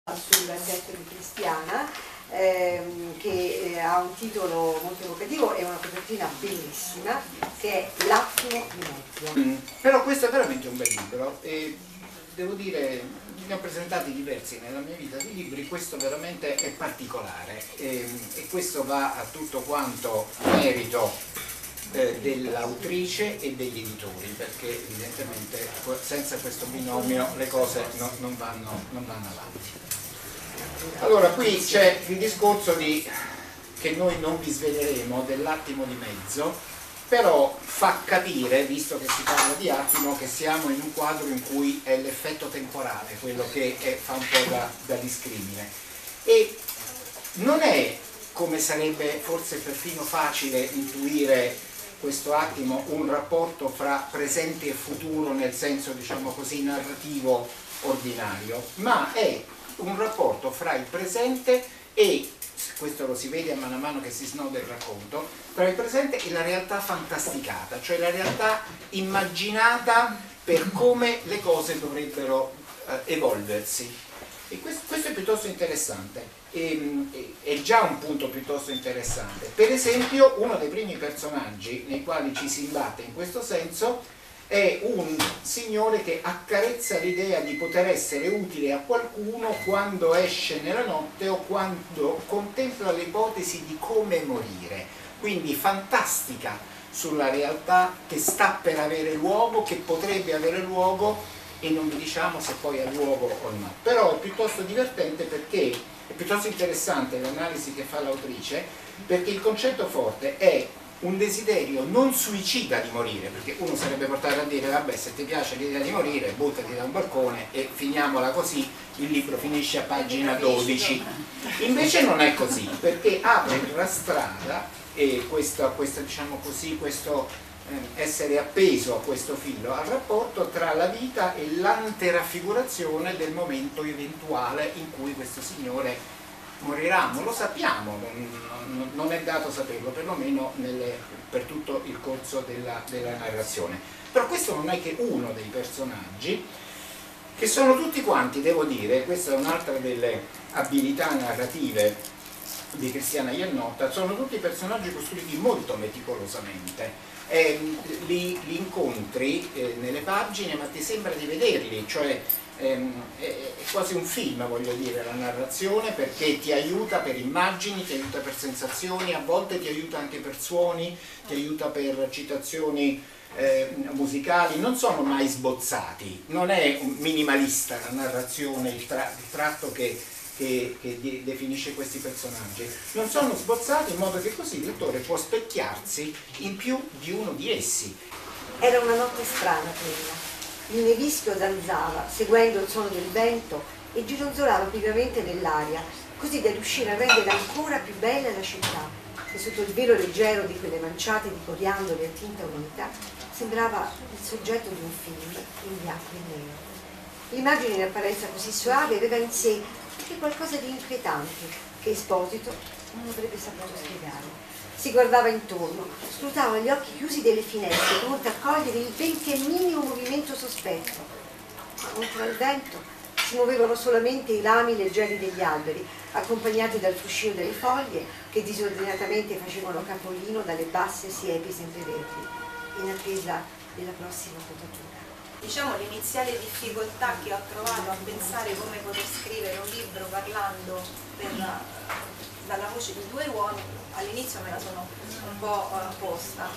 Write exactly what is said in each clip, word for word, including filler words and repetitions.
sul set di Cristiana, ehm, che eh, ha un titolo molto evocativo e una copertina bellissima, che è L'attimo di mezzo. Mm, però questo è veramente un bel libro e devo dire, ne ho presentati diversi nella mia vita di libri, questo veramente è particolare e, e questo va a tutto quanto merito eh, dell'autrice e degli editori, perché evidentemente senza questo binomio le cose no, non, vanno, non vanno avanti. Allora, qui c'è il discorso di, che noi non vi sveleremo, dell'attimo di mezzo, però fa capire, visto che si parla di attimo, che siamo in un quadro in cui è l'effetto temporale quello che è, fa un po' da, da discrimine. E non è, come sarebbe forse perfino facile intuire questo attimo, un rapporto fra presente e futuro nel senso, diciamo così, narrativo ordinario, ma è un rapporto fra il presente e, questo lo si vede a mano a mano che si snoda il racconto, tra il presente e la realtà fantasticata, cioè la realtà immaginata per come le cose dovrebbero eh, evolversi. E questo, questo è piuttosto interessante, e, è già un punto piuttosto interessante. Per esempio, uno dei primi personaggi nei quali ci si imbatte in questo senso è un signore che accarezza l'idea di poter essere utile a qualcuno quando esce nella notte o quando contempla l'ipotesi di come morire, quindi fantastica sulla realtà che sta per avere luogo, che potrebbe avere luogo, e non vi diciamo se poi ha luogo o no. Però è piuttosto divertente perché è piuttosto interessante l'analisi che fa l'autrice, perché il concetto forte è un desiderio non suicida di morire, perché uno sarebbe portato a dire vabbè, se ti piace l'idea di morire buttati da un balcone e finiamola così, il libro finisce a pagina dodici. Invece non è così, perché apre la strada e questo, questo, diciamo così, questo eh, essere appeso a questo filo, al rapporto tra la vita e l'anteraffigurazione del momento eventuale in cui questo signore morirà. Non lo sappiamo, non, non è dato saperlo, perlomeno nelle, per tutto il corso della, della narrazione. Però questo non è che uno dei personaggi, che sono tutti quanti, devo dire, questa è un'altra delle abilità narrative di Cristiana Iannotta, sono tutti personaggi costruiti molto meticolosamente. Eh, li, li incontri eh, nelle pagine, ma ti sembra di vederli, cioè ehm, è, è quasi un film, voglio dire, la narrazione, perché ti aiuta per immagini, ti aiuta per sensazioni, a volte ti aiuta anche per suoni, ti aiuta per citazioni eh, musicali, non sono mai sbozzati, non è un minimalista la narrazione, il, tra, il tratto che Che, che definisce questi personaggi, non sono sbozzati in modo che così il lettore può specchiarsi in più di uno di essi. Era una notte strana quella. Il nevischio danzava, seguendo il suono del vento, e gironzolava vivamente nell'aria, così da riuscire a rendere ancora più bella la città, che sotto il velo leggero di quelle manciate di coriandoli a tinta unita sembrava il soggetto di un film in bianco e nero. L'immagine in apparenza così suave aveva in sé anche qualcosa di inquietante che Esposito non avrebbe saputo spiegare. Si guardava intorno, scrutava gli occhi chiusi delle finestre, pronto a cogliere il benché minimo movimento sospetto. Ma oltre al vento si muovevano solamente i rami leggeri degli alberi, accompagnati dal fruscio delle foglie che disordinatamente facevano capolino dalle basse siepi sempreverdi, in attesa della prossima potatura. Diciamo l'iniziale difficoltà che ho trovato a pensare come poter scrivere un libro parlando per, dalla voce di due uomini, all'inizio me la sono un po' uh, posta.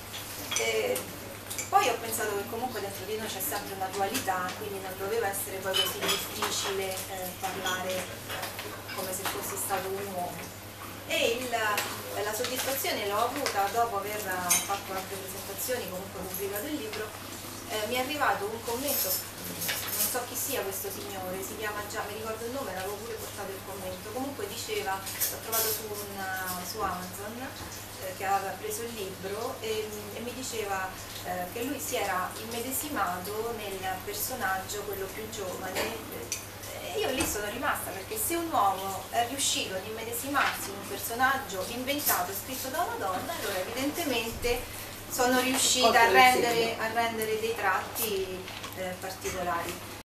E poi ho pensato che comunque dentro di noi c'è sempre una dualità, quindi non doveva essere poi così difficile eh, parlare come se fossi stato un uomo. E il, la soddisfazione l'ho avuta dopo aver fatto altre presentazioni, comunque pubblicato il libro. Eh, mi è arrivato un commento, non so chi sia questo signore, si chiama già, mi ricordo il nome, l'avevo pure portato il commento, comunque diceva, l'ho trovato su, una, su Amazon, eh, che aveva preso il libro e, e mi diceva eh, che lui si era immedesimato nel personaggio, quello più giovane, e io lì sono rimasta, perché se un uomo è riuscito ad immedesimarsi in un personaggio inventato e scritto da una donna, allora evidentemente sono riuscita a rendere, a rendere dei tratti eh, particolari.